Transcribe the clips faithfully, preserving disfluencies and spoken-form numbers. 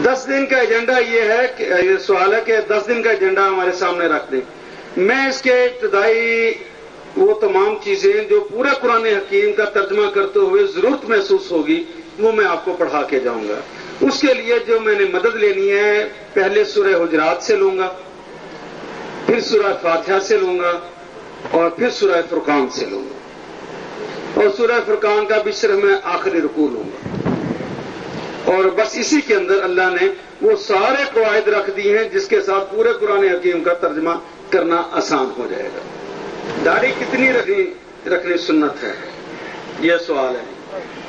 دس دن کا ایجنڈا یہ ہے کہ یہ سوال ہے کہ دس دن کا ایجنڈا ہمارے سامنے رکھ دیں. میں اس کے ابتدائی وہ تمام چیزیں جو پورا قرآن حکیم کا ترجمہ کرتے ہوئے ضرورت محسوس ہوگی وہ میں آپ کو پڑھا کے جاؤں گا. اس کے لیے جو میں نے مدد لینی ہے پہلے سورہ حجرات سے لوں گا، پھر سورہ فاتحہ سے لوں گا اور پھر سورہ فرقان سے لوں گا، اور سورہ فرقان کا بھی صرف میں آخری رکوع لوں گا. اور بس اسی کے اندر اللہ نے وہ سارے قواعد رکھ دی ہیں جس کے ساتھ پورے قرآن حکیم کا ترجمہ کرنا آسان ہو جائے گا. داڑھی کتنی رکھنی رکھنی سنت ہے، یہ سوال ہے.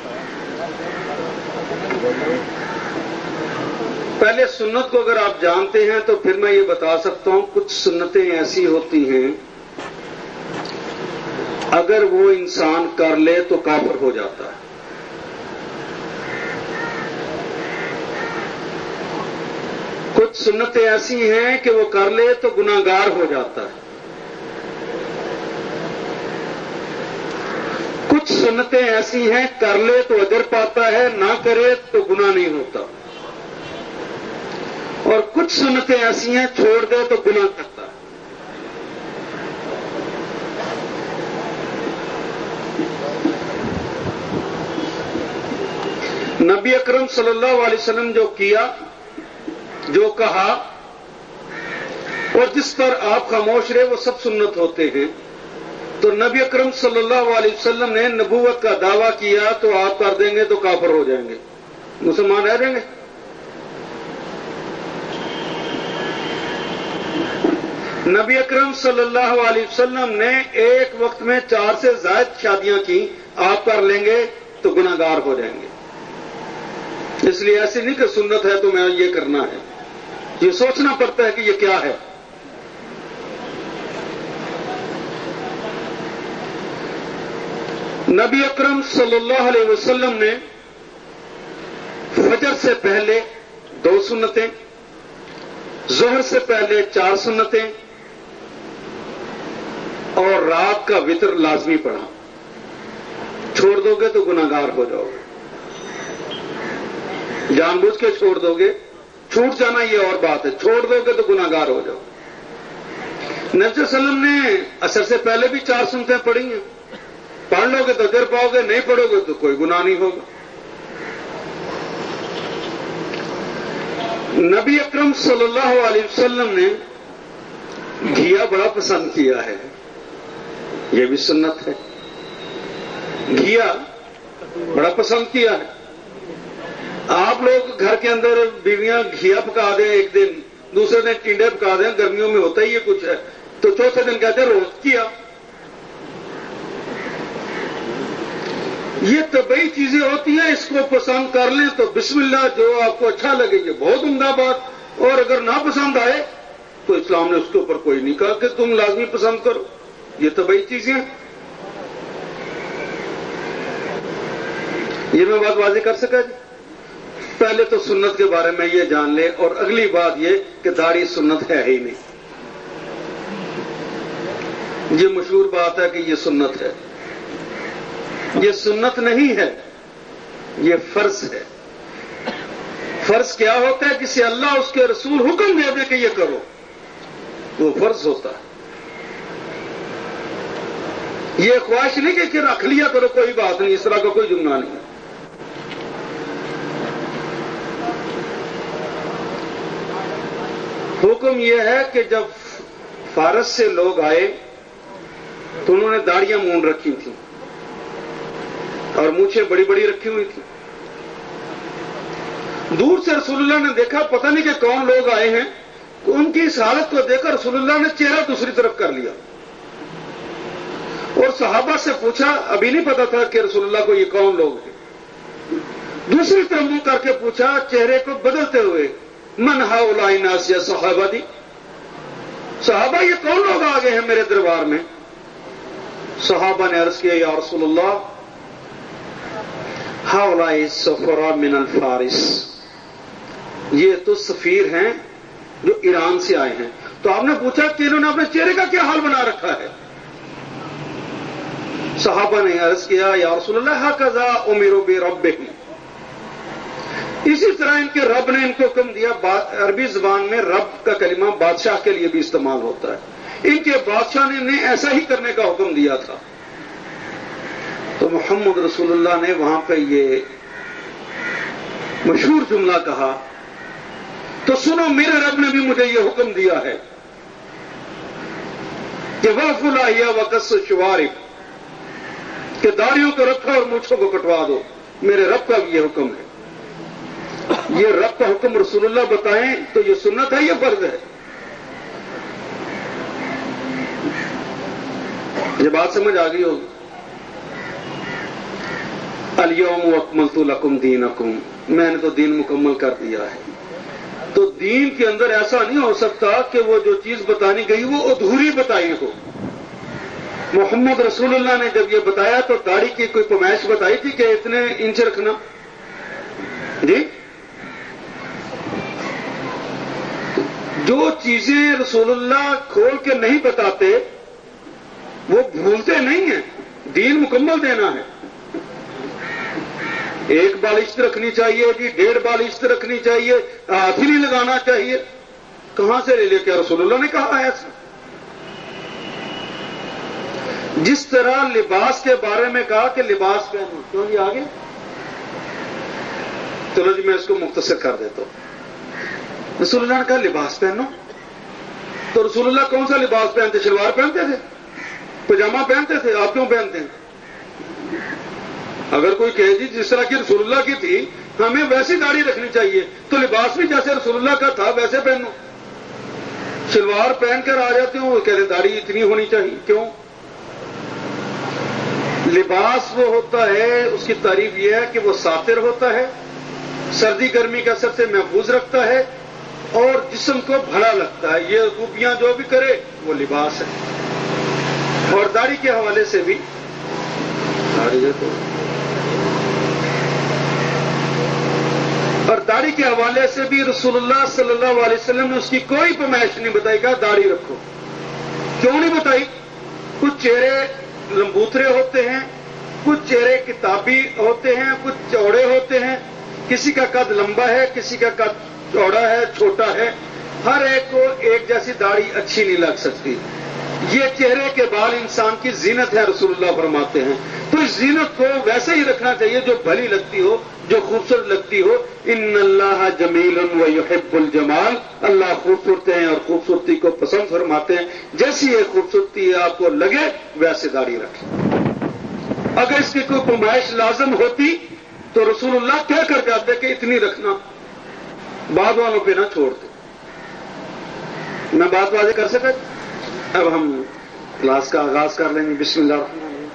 پہلے سنت کو اگر آپ جانتے ہیں تو پھر میں یہ بتا سکتا ہوں کچھ سنتیں ایسی ہوتی ہیں اگر وہ انسان کر لے تو کافر ہو جاتا ہے. کچھ سنتیں ایسی ہیں کہ وہ کر لے تو گناہگار ہو جاتا ہے. کچھ سنتیں ایسی ہیں کر لے تو اجر پاتا ہے، نہ کرے تو گناہ نہیں ہوتا. اور کچھ سنتیں ایسی ہیں چھوڑ دے تو گناہ کرتا ہے. نبی اکرم صلی اللہ علیہ وسلم جو کیا، جو کہا اور جس پر آپ خاموش رہے وہ سب سنت ہوتے ہیں. تو نبی اکرم صلی اللہ علیہ وسلم نے نبوت کا دعویٰ کیا تو آپ کر دیں گے تو کافر ہو جائیں گے، مسلمان رہ جائیں گے. نبی اکرم صلی اللہ علیہ وسلم نے ایک وقت میں چار سے زائد شادیاں کی، آپ کر لیں گے تو گناہگار ہو جائیں گے. اس لیے ایسی نہیں کہ سنت ہے تو میں یہ کرنا ہے، یہ سوچنا پڑتا ہے کہ یہ کیا ہے. نبی اکرم صلی اللہ علیہ وسلم نے فجر سے پہلے دو سنتیں، ظہر سے پہلے چار سنتیں اور رات کا وتر لازمی پڑھا. چھوڑ دو گے تو گناہگار ہو جاؤ گے، جان بوجھ کے چھوڑ دو گے، چھوٹ جانا یہ اور بات ہے، چھوڑ دو گے تو گناہگار ہو جاؤ. نبی صلی اللہ علیہ وسلم نے عصر سے پہلے بھی چار سنتیں پڑھی ہیں، پڑھ لو گے تو اجر پاؤ گے، نہیں پڑھو گے تو کوئی گناہ نہیں ہوگا. نبی اکرم صلی اللہ علیہ وسلم نے گھیا بڑا پسند کیا ہے، یہ بھی سنت ہے. گھیا بڑا پسند کیا ہے. آپ لوگ گھر کے اندر بیویاں گھیا پکا دیں ایک دن، دوسرے دن ٹنڈے پکا دیں، گرمیوں میں ہوتا ہی یہ کچھ ہے، تو چوتھے دن کہتے ہیں روز کیا. یہ طبعی چیزیں ہوتی ہیں، اس کو پسند کر لیں تو بسم اللہ، جو آپ کو اچھا لگے یہ بہت عمدہ بات. اور اگر نہ پسند آئے تو اسلام نے اس کے اوپر کوئی نہیں کہا کہ تم لازمی پسند کرو، یہ طبعی چیزیں. یہ میں بات واضح کر سکا جی. پہلے تو سنت کے بارے میں یہ جان لیں، اور اگلی بات یہ کہ داڑھی سنت ہے ہی نہیں. یہ مشہور بات ہے کہ یہ سنت ہے، یہ سنت نہیں ہے، یہ فرض ہے. فرض کیا ہوتا ہے؟ جسے اللہ اس کے رسول حکم دے دے کہ یہ کرو، وہ فرض ہوتا ہے. یہ خواہش نہیں کہ رکھ لیا کرو کوئی بات نہیں، اس طرح کا کوئی جملہ نہیں. حکم یہ ہے کہ جب فارس سے لوگ آئے تو انہوں نے داڑیاں مونڈ رکھی تھیں اور مونچھیں بڑی بڑی رکھی ہوئی تھی. دور سے رسول اللہ نے دیکھا، پتہ نہیں کہ کون لوگ آئے ہیں، تو ان کی اس حالت کو دیکھ کر رسول اللہ نے چہرہ دوسری طرف کر لیا اور صحابہ سے پوچھا. ابھی نہیں پتا تھا کہ رسول اللہ کو یہ کون لوگ ہیں. دوسری طرف منہ کر کے پوچھا چہرے کو بدلتے ہوئے، من ہؤلاء الناس یا صحابہ دی، صحابہ یہ کون لوگ آ گئے ہیں میرے دربار میں؟ صحابہ نے عرض کیا یا رسول اللہ ہؤلاء السفراء من الفارس، یہ تو سفیر ہیں جو ایران سے آئے ہیں. تو آپ نے پوچھا کہ انہوں نے اپنے چہرے کا کیا حال بنا رکھا ہے؟ صحابہ نے عرض کیا یا رسول اللہ ھکذا امروا بربہم، اسی طرح ان کے رب نے ان کو حکم دیا، عربی زبان میں رب کا کلمہ بادشاہ کے لیے بھی استعمال ہوتا ہے، ان کے بادشاہ نے انہیں ایسا ہی کرنے کا حکم دیا تھا۔ تو محمد رسول اللہ نے وہاں پہ یہ مشہور جملہ کہا، تو سنو میرے رب نے بھی مجھے یہ حکم دیا ہے کہ وَقْفُ الْأَحْيَاءَ وَقَصُّ الشَّوَارِبِ، کہ داڑھیوں کو رکھو اور مونچھوں کو کٹوا دو، میرے رب کا بھی یہ حکم ہے۔ یہ رب کا حکم رسول اللہ بتائیں تو یہ سنت ہے، یہ فرض ہے؟ یہ بات سمجھ آ گئی ہوگی۔ الیوم اکملت لکم دینکم، میں نے تو دین مکمل کر دیا ہے۔ تو دین کے اندر ایسا نہیں ہو سکتا کہ وہ جو چیز بتانی گئی وہ ادھوری بتائی ہو۔ محمد رسول اللہ نے جب یہ بتایا تو داڑھی کی کوئی پیمائش بتائی تھی کہ اتنے انچ رکھنا؟ جی، جو چیزیں رسول اللہ کھول کے نہیں بتاتے وہ بھولتے نہیں ہیں، دین مکمل دینا ہے۔ ایک بالشت رکھنی چاہیے جی، ڈیڑھ بالشت رکھنی چاہیے، ہاتھ ہی نہیں لگانا چاہیے، کہاں سے لے لے کے رسول اللہ نے کہا ہے ایسا؟ جس طرح لباس کے بارے میں کہا کہ لباس پہنو، کیوں جی آگے؟ چلو جی میں اس کو مختصر کر دیتا ہوں۔ رسول اللہ نے کہا لباس پہنو، تو رسول اللہ کون سا لباس پہنتے؟ شلوار پہنتے تھے، پجامہ پہنتے تھے؟ آپ کیوں پہنتے ہیں؟ اگر کوئی کہے جی جس طرح کی رسول اللہ کی تھی ہمیں ویسی داڑھی رکھنی چاہیے، تو لباس بھی جیسے رسول اللہ کا تھا ویسے پہنو۔ شلوار پہن کر آ جاتے ہوں وہ کہتے داڑھی اتنی ہونی چاہیے، کیوں؟ لباس وہ ہوتا ہے، اس کی تعریف یہ ہے کہ وہ ساتر ہوتا ہے، سردی گرمی کا اثر سے محفوظ رکھتا ہے اور جسم کو بھلا لگتا ہے۔ یہ خوبیاں جو بھی کرے وہ لباس ہے۔ اور داڑھی کے حوالے سے بھی اور داڑھی کے حوالے سے بھی رسول اللہ صلی اللہ علیہ وسلم نے اس کی کوئی پیمائش نہیں بتائی، کہا داڑھی رکھو۔ کیوں نہیں بتائی؟ کچھ چہرے لمبوترے ہوتے ہیں، کچھ چہرے کتابی ہوتے ہیں، کچھ چوڑے ہوتے ہیں، کسی کا قد لمبا ہے، کسی کا قد چوڑا ہے، چھوٹا ہے، ہر ایک کو ایک جیسی داڑھی اچھی نہیں لگ سکتی۔ یہ چہرے کے بال انسان کی زینت ہے، رسول اللہ فرماتے ہیں، تو اس زینت کو ویسے ہی رکھنا چاہیے جو بھلی لگتی ہو، جو خوبصورت لگتی ہو۔ ان اللہ جمیل ویحب الجمال، اللہ خوبصورت ہیں اور خوبصورتی کو پسند فرماتے ہیں، جیسی یہ خوبصورتی آپ کو لگے ویسے داڑھی رکھیں۔ اگر اس کی کوئی پیمائش لازم ہوتی تو رسول اللہ کیا کر جاتے کہ اتنی رکھنا، بعد والوں پہ نہ چھوڑ دو۔ میں بات واضح کر سکا؟ اب ہم کلاس کا آغاز کر لیں گے۔ بسم اللہ الرحمن الرحیم۔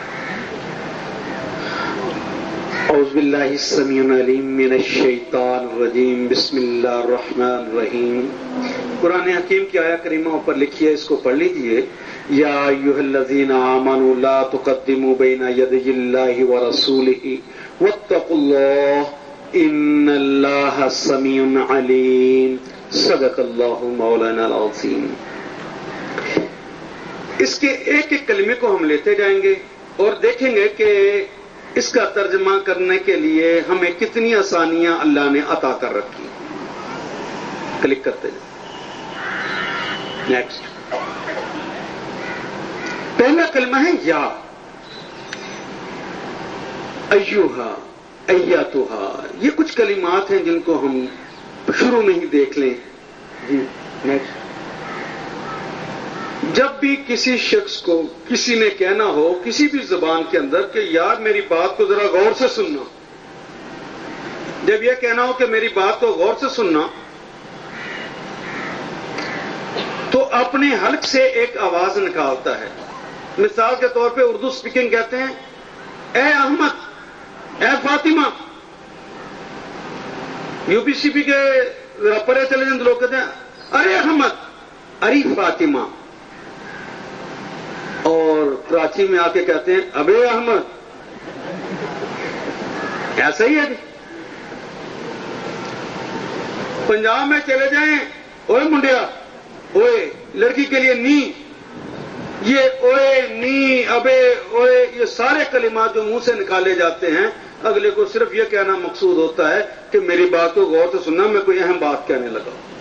اعوذ باللہ السمیع العلیم من الشیطان الرجیم، بسم اللہ الرحمن الرحیم۔ قرآن حکیم کی آیہ کریمہ اوپر لکھی ہے، اس کو پڑھ لیجئے۔ یا ایھا الذین آمنوا لا تقدموا بین یدی اللہ ورسولہ واتقوا اللہ ان اللہ سمیع علیم، صدق اللہ مولانا العظیم۔ اس کے ایک ایک کلمے کو ہم لیتے جائیں گے اور دیکھیں گے کہ اس کا ترجمہ کرنے کے لیے ہمیں کتنی آسانیاں اللہ نے عطا کر رکھی۔ کلک کرتے جائیں۔ نیکسٹ، پہلا کلمہ ہے یا، ایوہا، ایاتہا۔ یہ کچھ کلمات ہیں جن کو ہم شروع میں ہی دیکھ لیں۔ جی نیکسٹ، جب بھی کسی شخص کو کسی نے کہنا ہو کسی بھی زبان کے اندر کہ یار میری بات کو ذرا غور سے سننا، جب یہ کہنا ہو کہ میری بات کو غور سے سننا، تو اپنے حلق سے ایک آواز نکالتا ہے۔ مثال کے طور پہ اردو سپیکنگ کہتے ہیں اے احمد، اے Fatima. U P C P کے ذرا پرے چلے جائیں تو لوگ کہتے ہیں ارے احمد، ارے فاطمہ۔ اور کراچی میں آ کے کہتے ہیں ابے احمد۔ ایسا ہی ہے جی۔ پنجاب میں چلے جائیں اوے منڈیا، اوے، لڑکی کے لیے نی۔ یہ اوے نی ابے اوے یہ سارے کلمات جو منہ سے نکالے جاتے ہیں اگلے کو صرف یہ کہنا مقصود ہوتا ہے کہ میری بات کو غور سے سننا، میں کوئی اہم بات کہنے لگا ہوں۔